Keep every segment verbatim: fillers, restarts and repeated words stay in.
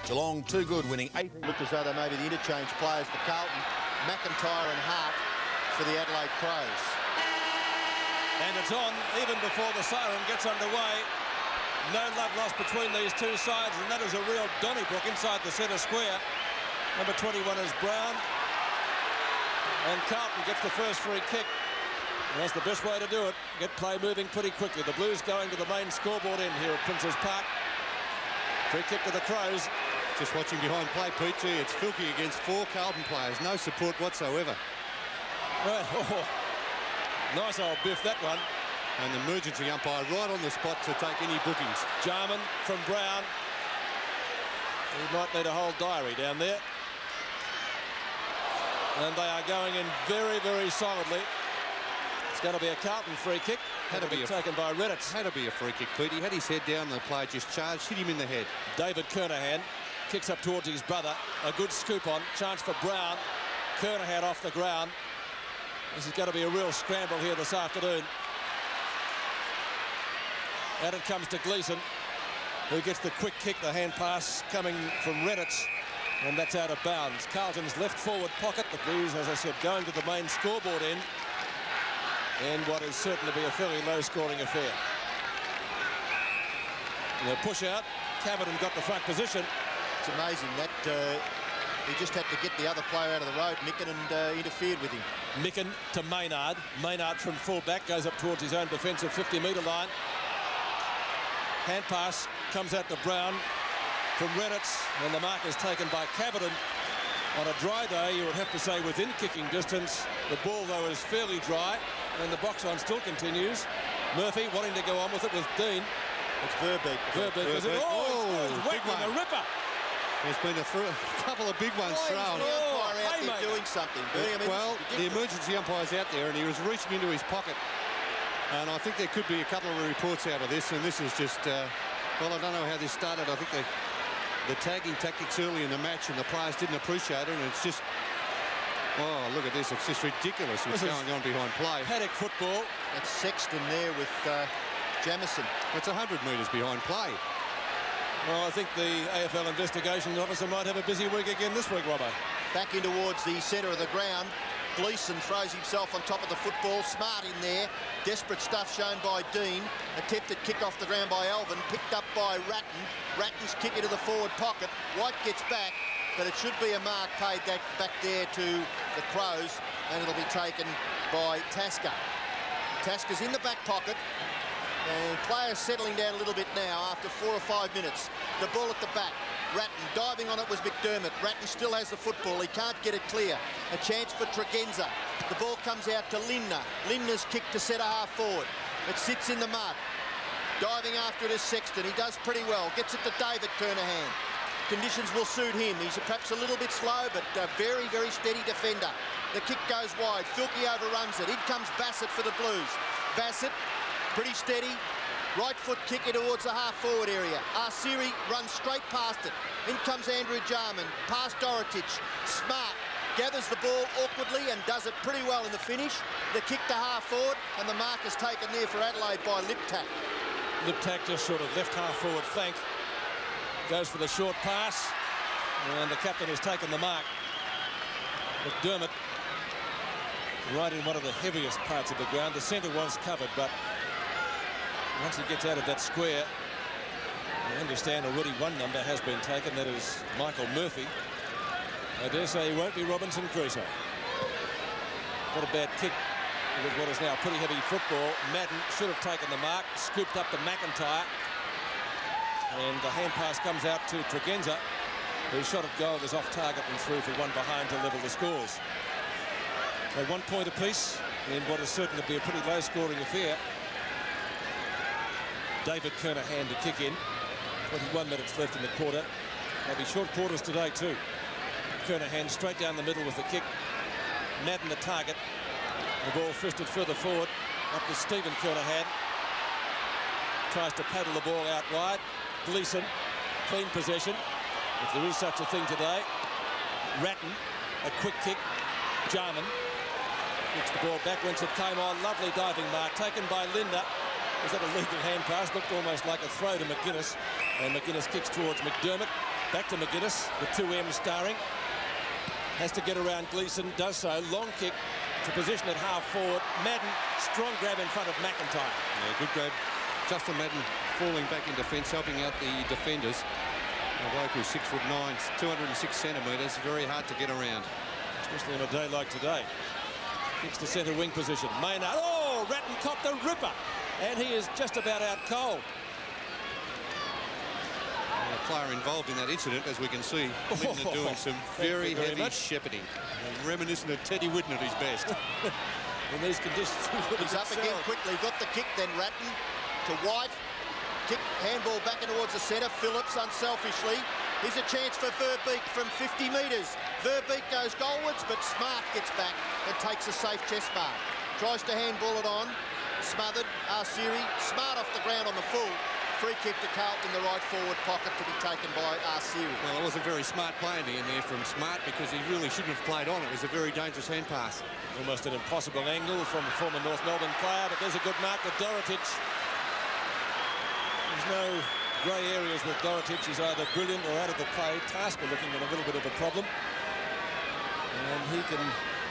Geelong too good, winning eight. Looked as though they may be the interchange players for Carlton. McIntyre and Hart for the Adelaide Crows. And it's on even before the siren gets underway. No love lost between these two sides, and that is a real Donnybrook inside the centre square. Number twenty-one is Brown. And Carlton gets the first free kick. And that's the best way to do it. Get play moving pretty quickly. The Blues going to the main scoreboard end here at Princes Park. Free kick to the Crows. Just watching behind play, Pete, gee, it's Filkey against four Carlton players. No support whatsoever. Well, oh, nice old biff, that one. And the emergency umpire right on the spot to take any bookings. Jarman from Brown. He might need a whole diary down there. And they are going in very, very solidly. It's going to be a Carlton free kick. Had to be taken by Redditz. Had to be a free kick, Pete. He had his head down, the player just charged, hit him in the head. David Kernahan kicks up towards his brother. A good scoop on. Chance for Brown. Kernahan off the ground. This is going to be a real scramble here this afternoon. Out it comes to Gleeson, who gets the quick kick, the hand pass coming from Redditz, and that's out of bounds. Carlton's left forward pocket. The Blues, as I said, going to the main scoreboard end in what is certain to be a fairly low-scoring affair. And the push out. Cavidan got the front position. It's amazing that uh, he just had to get the other player out of the road, Micken, and uh, interfered with him. Micken to Maynard. Maynard from full-back goes up towards his own defensive fifty metre line. Hand pass comes out to Brown from Redditz, and the mark is taken by Cavidan. On a dry day, you would have to say within kicking distance. The ball, though, is fairly dry, and the box on still continues. Murphy wanting to go on with it with Dean. It's Verbeek. Verbeek, is it? Oh, oh it's, it's wet with a ripper. There's been a, a couple of big ones Why thrown. Is the umpire Oh, out hey, there mate. doing something? I mean, Well, the emergency umpire's out there, and he was reaching into his pocket. And I think there could be a couple of reports out of this, and this is just, uh, well, I don't know how this started. I think the, the tagging tactics early in the match, and the players didn't appreciate it, and it's just, oh, look at this. It's just ridiculous what's going on behind play. Paddock football. That's Sexton there with uh, Jamison. It's one hundred metres behind play. Well, I think the A F L investigation officer might have a busy week again this week, Robbo. Back in towards the centre of the ground. Gleeson throws himself on top of the football. Smart in there. Desperate stuff shown by Dean. Attempted kick off the ground by Alvin. Picked up by Ratton. Ratton's kick into the forward pocket. White gets back, but it should be a mark paid that back there to the Crows, and it'll be taken by Tasker. Tasker's in the back pocket. And players settling down a little bit now after four or five minutes. The ball at the back. Ratton diving on it was McDermott. Ratton still has the football. He can't get it clear. A chance for Tregenza. The ball comes out to Lindner. Lindner's kick to centre half forward. It sits in the mud. Diving after it is Sexton. He does pretty well. Gets it to David Kernahan. Conditions will suit him. He's perhaps a little bit slow, but a very, very steady defender. The kick goes wide. Filkey overruns it. In comes Bassett for the Blues. Bassett, pretty steady. Right foot kick it towards the half-forward area. Arsiri runs straight past it. In comes Andrew Jarman, past Dorotich. Smart gathers the ball awkwardly and does it pretty well in the finish. The kick to half-forward, and the mark is taken there for Adelaide by Liptak. Liptak just sort of left half-forward flank. Goes for the short pass, and the captain has taken the mark. McDermott right in one of the heaviest parts of the ground. The centre was covered, but once he gets out of that square, I understand already one number has been taken. That is Michael Murphy. I dare say he won't be Robinson Crusoe. What a bad kick with what is now pretty heavy football. Madden should have taken the mark, scooped up to McIntyre. And the hand pass comes out to Tregenza, whose shot at goal was off target and through for one behind to level the scores. At one point apiece in what is certain to be a pretty low-scoring affair. David Kernahan to kick in. twenty-one minutes left in the quarter. They'll be short quarters today too. Kernahan straight down the middle with the kick. Madden the target. The ball fisted further forward. Up to Stephen Kernahan. Tries to paddle the ball out wide. Gleeson, clean possession, if there is such a thing today. Ratton, a quick kick. Jarman kicks the ball back whence it came on. Lovely diving mark taken by Lindner. Was that a legal hand pass? Looked almost like a throw to McGuinness. And McGuinness kicks towards McDermott. Back to McGuinness, the two M's starring. Has to get around Gleeson, does so. Long kick to position at half forward. Madden, strong grab in front of McIntyre. Yeah, good grab. Justin Madden falling back in defence, helping out the defenders. A bloke who's six foot nine, two hundred and six centimetres, very hard to get around. Especially on a day like today. Kicks to centre wing position. Maynard, oh, Ratton copped a ripper. And he is just about out cold. And a player involved in that incident, as we can see, Linton are doing some very, very heavy much. shepherding. Reminiscent of Teddy Whitten at his best. In these conditions, he's up again quickly. Got the kick, then Ratton to White. Kick, handball back in towards the centre. Phillips unselfishly. Here's a chance for Verbeek from fifty metres. Verbeek goes goalwards, but Smart gets back and takes a safe chest mark. Tries to handball it on. Smothered. Arsiri. Smart off the ground on the full. Free kick to Carlton in the right forward pocket to be taken by Arsiri. Well, it was a very smart play in the end there from Smart, because he really shouldn't have played on. It was a very dangerous hand pass. Almost an impossible angle from the former North Melbourne player, but there's a good mark to Dorotic. There's no grey areas with Dorotic. He's either brilliant or out of the play. Tasker looking at a little bit of a problem. And he can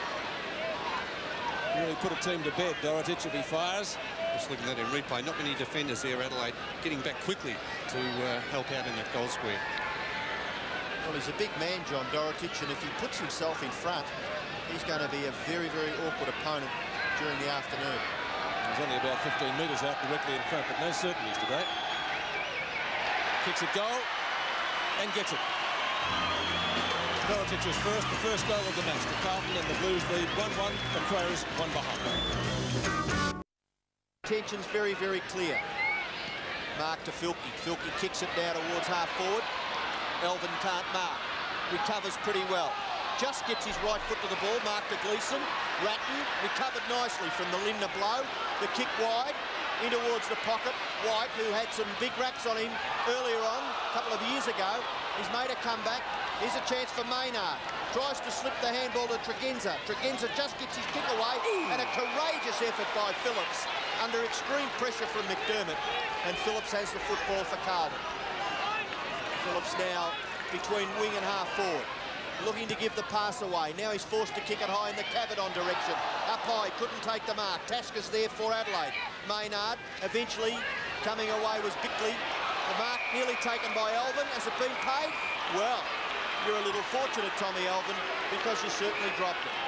really put a team to bed, Dorotic, if he fires. Just looking at him replay, not many defenders there, Adelaide, getting back quickly to uh, help out in that goal square. Well, he's a big man, John Dorotic, and if he puts himself in front, he's going to be a very, very awkward opponent during the afternoon. He's only about fifteen metres out directly in front, but no certainties today. Kicks a goal and gets it. Dorotic is first, the first goal of the match to Carlton, and the Blues lead one one, and Crows one behind. Intention's very, very clear. Mark to Filkey. Filkey kicks it now towards half forward. Elvin can't mark. Recovers pretty well. Just gets his right foot to the ball. Mark to Gleeson. Ratton recovered nicely from the Lindner blow. The kick wide in towards the pocket. White, who had some big raps on him earlier on, a couple of years ago, he's made a comeback. Here's a chance for Maynard. Tries to slip the handball to Tregenza. Tregenza just gets his kick away. Ooh. And a courageous effort by Phillips under extreme pressure from McDermott. And Phillips has the football for Carlton. Phillips now between wing and half forward, looking to give the pass away. Now he's forced to kick it high in the Cavadon direction. Up high, couldn't take the mark. Tasker's there for Adelaide. Maynard eventually coming away was Bickley. The mark nearly taken by Elvin. Has it been paid? Well, you're a little fortunate, Tommy Elvin, because you certainly dropped it.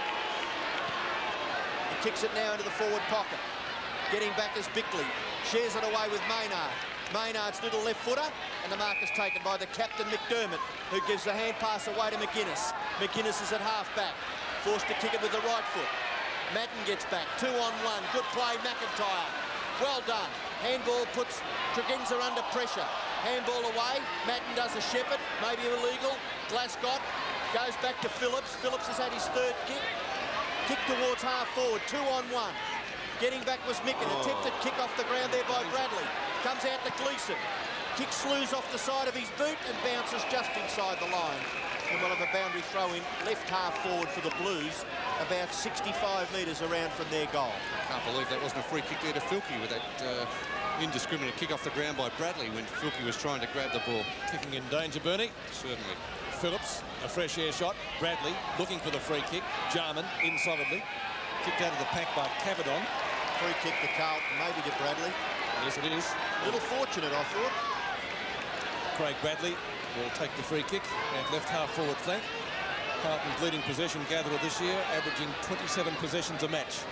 He kicks it now into the forward pocket. Getting back is Bickley. Shares it away with Maynard. Maynard's little left footer, and the mark is taken by the captain, McDermott, who gives the hand pass away to McGuinness. McGuinness is at half back, forced to kick it with the right foot. Madden gets back, two on one. Good play, McIntyre. Well done. Handball puts Tregenza under pressure. Handball away. Madden does a shepherd, maybe illegal. Glasgow goes back to Phillips. Phillips has had his third kick. Kick towards half forward, two on one. Getting back was Micken. Oh. Attempted kick off the ground there by Bradley. Comes out to Gleeson. Kicks Slews off the side of his boot and bounces just inside the line. And we'll have a boundary throw in left half forward for the Blues, about sixty-five metres around from their goal. I can't believe that wasn't a free kick there to Filkey with that uh, indiscriminate kick off the ground by Bradley when Filkey was trying to grab the ball. Kicking in danger, Bernie. Certainly. Phillips, a fresh air shot. Bradley looking for the free kick. Jarman in solidly. Kicked out of the pack by Cavadon. Free kick to Carlton, maybe to Bradley. Yes, it is. A little fortunate, I thought. Craig Bradley will take the free kick at left half forward flank. Carlton's leading possession gatherer this year, averaging twenty-seven possessions a match.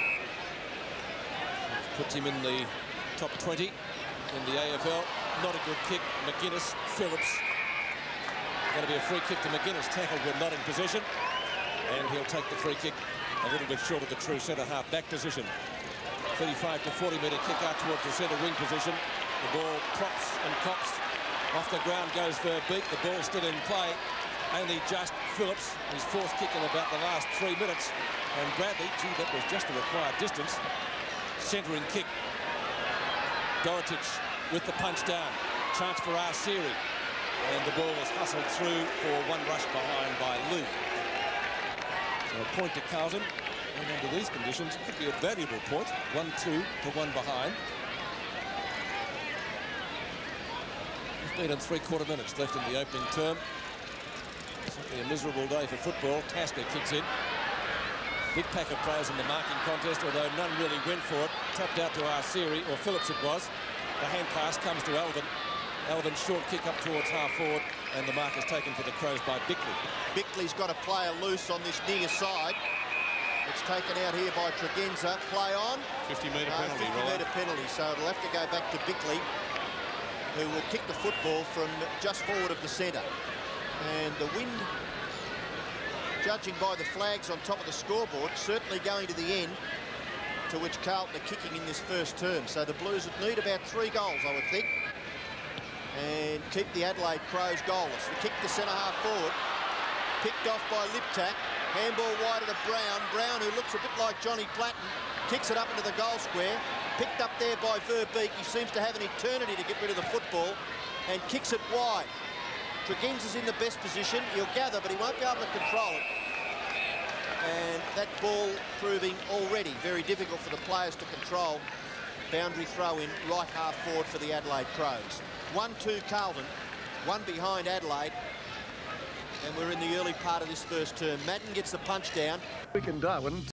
Puts him in the top twenty in the A F L. Not a good kick. McGuinness, Phillips. Going to be a free kick to McGuinness, tackled when not in possession. And he'll take the free kick a little bit short of the true centre half back position. thirty-five to forty metre kick out towards the centre wing position. The ball props and cops. Off the ground goes Verbeek. The ball still in play. Only just Phillips. His fourth kick in about the last three minutes. And Bradley, gee, that was just the required distance. Centering kick. Dorotic with the punch down. Chance for Arsiri. And the ball was hustled through for one rush behind by Lou. So a point to Carlton. And under these conditions, it could be a valuable point. one two to one behind. fifteen and three quarter minutes left in the opening term. Simply a miserable day for football. Tasker kicks in. Big pack of players in the marking contest, although none really went for it. Tapped out to Arceri, or Phillips it was. The hand pass comes to Alvin. Alvin's short kick up towards half forward, and the mark is taken for the Crows by Bickley. Bickley's got a player loose on this near side. It's taken out here by Tregenza. Play on. fifty metre No, penalty, fifty metre penalty, so it'll have to go back to Bickley, who will kick the football from just forward of the centre. And the wind, judging by the flags on top of the scoreboard, certainly going to the end to which Carlton are kicking in this first term. So the Blues would need about three goals, I would think, and keep the Adelaide Crows goalless. The kick to centre-half forward, picked off by Liptak. Handball wide to Brown. Brown, who looks a bit like Johnny Platten, kicks it up into the goal square. Picked up there by Verbeek. He seems to have an eternity to get rid of the football and kicks it wide. Tregenza's in the best position, he'll gather, but he won't be able to control it. And that ball proving already very difficult for the players to control. Boundary throw in right half forward for the Adelaide Crows. one two Carlton, one behind Adelaide. And we're in the early part of this first term. Madden gets the punch down. Week in Darwin.